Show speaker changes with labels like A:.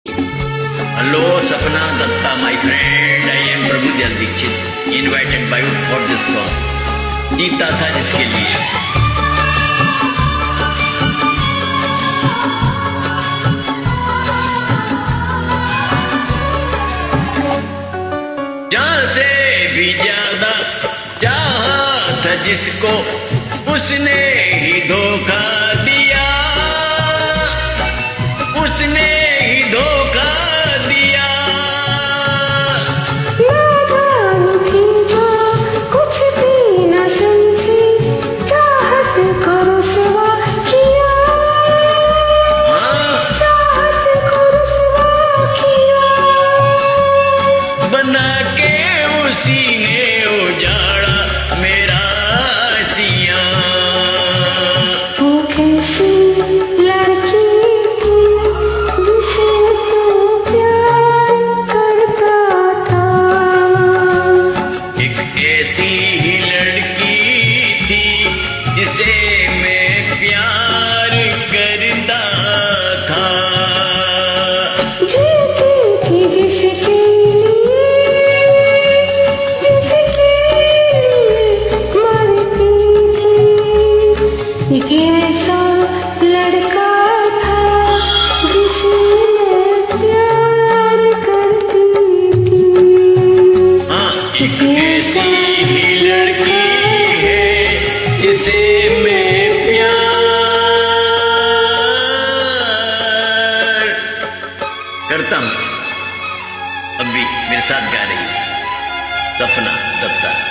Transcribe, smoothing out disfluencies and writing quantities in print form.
A: Hello, Sapna Datta, my friend. I am Prabhu Dixit, invited by you for this song. जीता था जिसके लिए। जहां से भी ज्यादा चाहा था जिसको, उसने ही धोखा दिया, उसने ही धोखा दिया।
B: कुछ भी न समझी, चाहत को रुसवा किया, चाहत को रुसवा किया।
A: बना के उसी ने उजाड़ा मेरा सिया।
B: वो कैसी लड़की थी जिसे तू प्यार करता था,
A: एक ऐसी ही लड़की थी जिसे मैं प्यार करता था।
B: जीती थी जिसके मरती थी। एक ऐसा लड़का था जिसे मैं प्यार करती थी।
A: हाँ, एक ऐसी ही लड़की है जिसे मैं प्यार करता हूँ। अब भी मेरे साथ गा रही है सपना दत्ता।